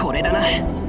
これだな。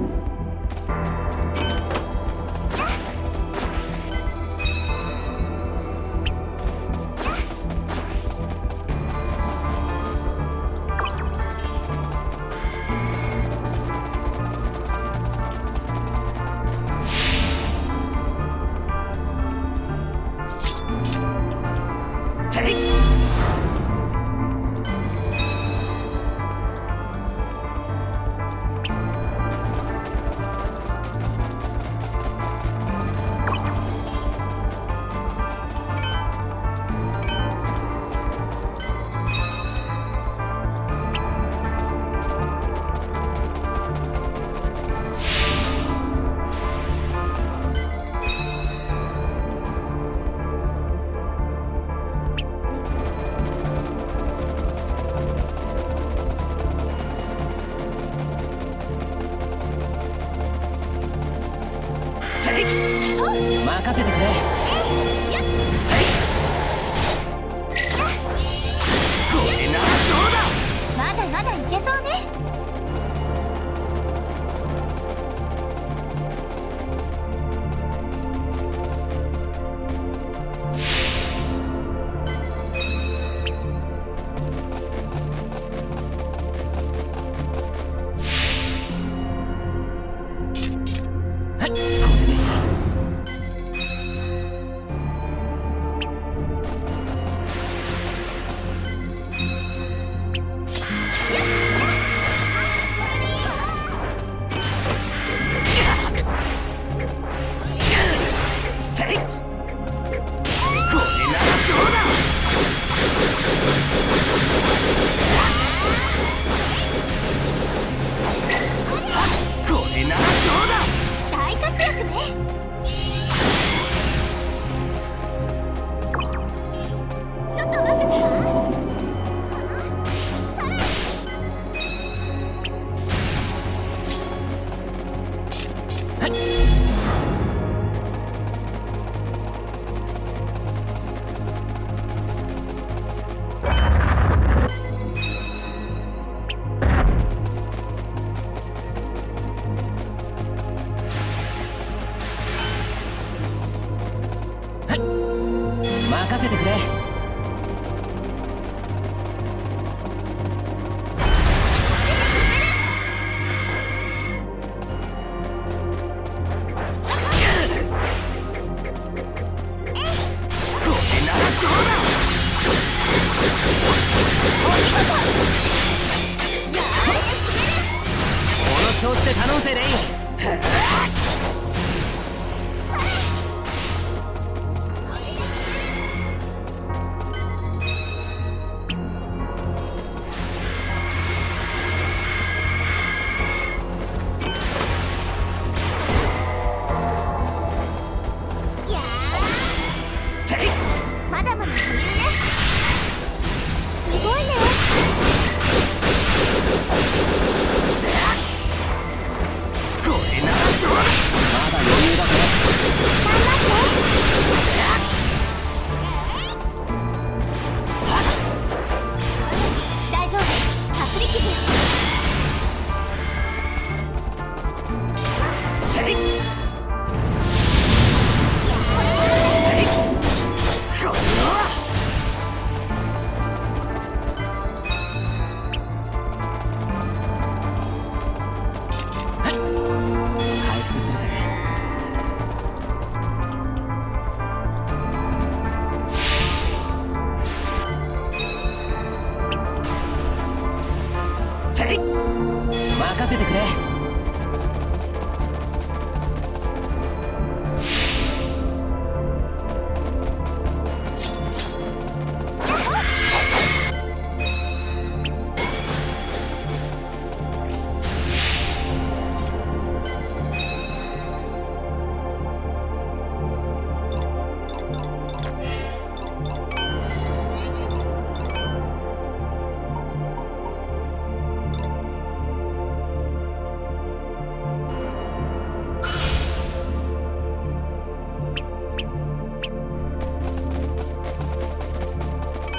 任せてくれ。これならどうだ。 まだまだいけそうね。 任せてくれ。この調子で頼んぜレイン。 まだまだ余裕ね。すごいね。 これならどうだ。まだ余裕だぜ。 頑張って。大丈夫。かすり傷。 任せてくれ。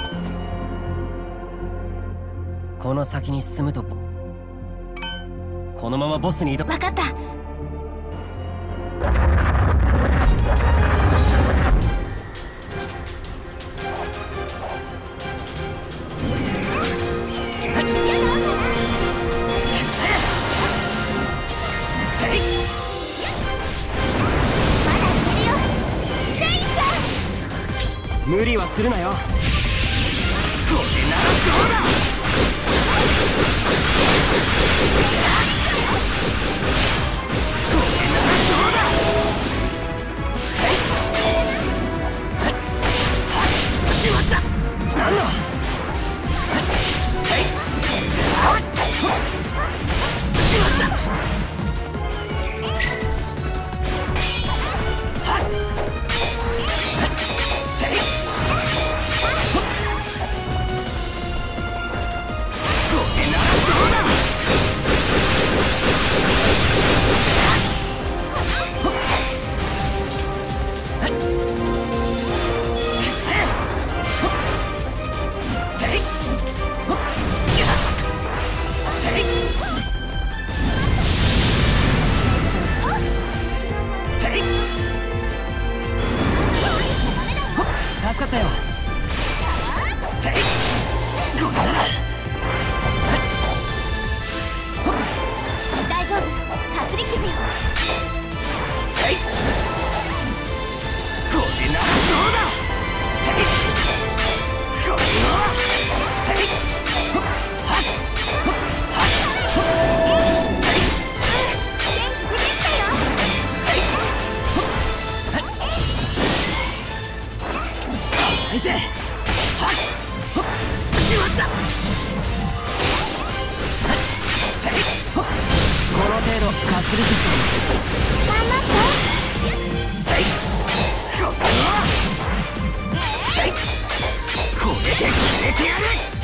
この先に進むとこのままボスに挑む。 分かった。 無理はするなよ。これならどうだ。これならどうだ。しまった。なんだ。しまった。助かったよ。 大丈夫、かすり傷よ。 これならどうだ。これはいて。はっしまった。この程度かすり傷。 頑張って。 これで決めてやる。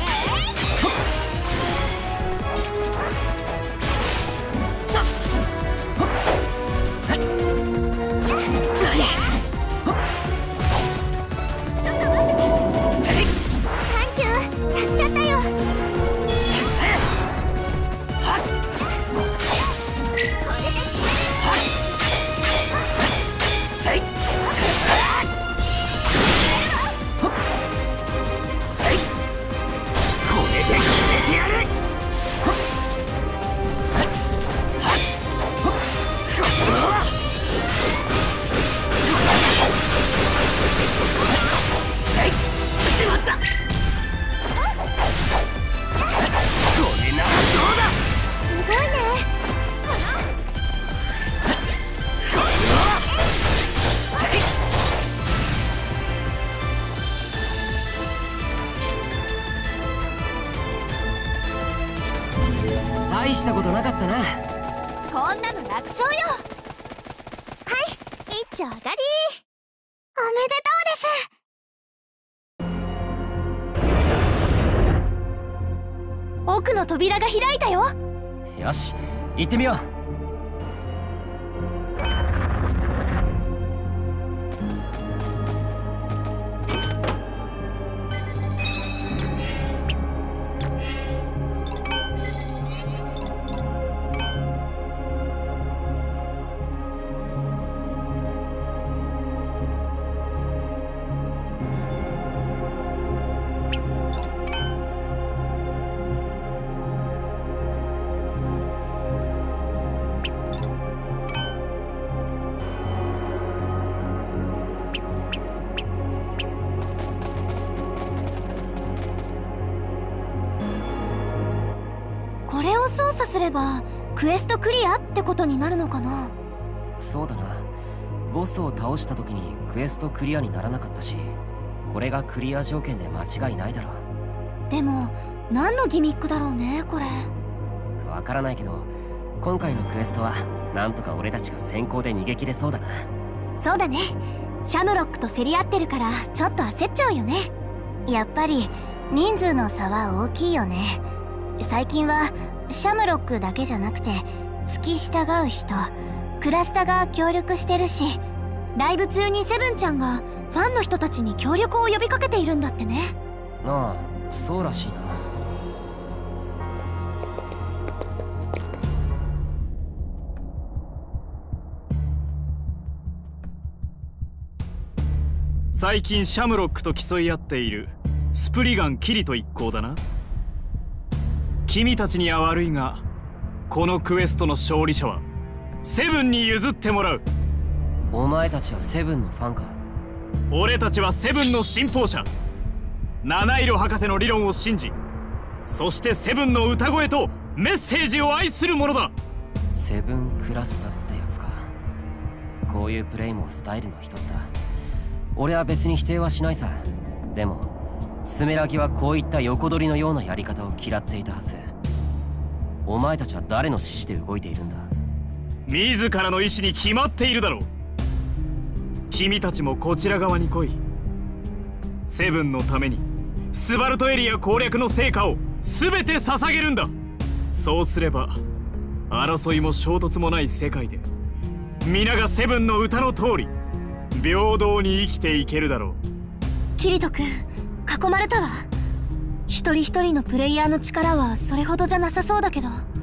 大したことなかったな。 こんなの楽勝よ。はい、一丁上がり。おめでとうです。奥の扉が開いたよ。 よし、行ってみよう。 これを操作すればクエストクリアってことになるのかな。 そうだな。ボスを倒した時にクエストクリアにならなかったし、これがクリア条件で間違いないだろう。 でも何のギミックだろうねこれ。 わからないけど、今回のクエストはなんとか俺たちが先行で逃げ切れそうだな。 そうだね。シャムロックと競り合ってるからちょっと焦っちゃうよね。やっぱり人数の差は大きいよね。最近はシャムロックだけじゃなくて付き従う人、クラスタが協力してるし、ライブ中にセブンちゃんがファンの人たちに協力を呼びかけているんだってね。 ああ、そうらしいな。 最近シャムロックと競い合っているスプリガン・キリト一行だな。君たちには悪いが、このクエストの勝利者はセブンに譲ってもらう。 お前たちはセブンのファンか？ 俺たちはセブンの信奉者。七色博士の理論を信じ、そしてセブンの歌声とメッセージを愛する者だ。 セブンクラスタってやつか。こういうプレイもスタイルの一つだ。俺は別に否定はしないさ。でもスメラギはこういった横取りのようなやり方を嫌っていたはず。お前たちは誰の指示で動いているんだ？ 自らの意志に決まっているだろう。君たちもこちら側に来い。セブンのためにスバルトエリア攻略の成果を全て捧げるんだ。そうすれば争いも衝突もない世界で皆がセブンの歌の通り平等に生きていけるだろう。 キリト君、囲まれたわ。一人一人のプレイヤーの力はそれほどじゃなさそうだけど。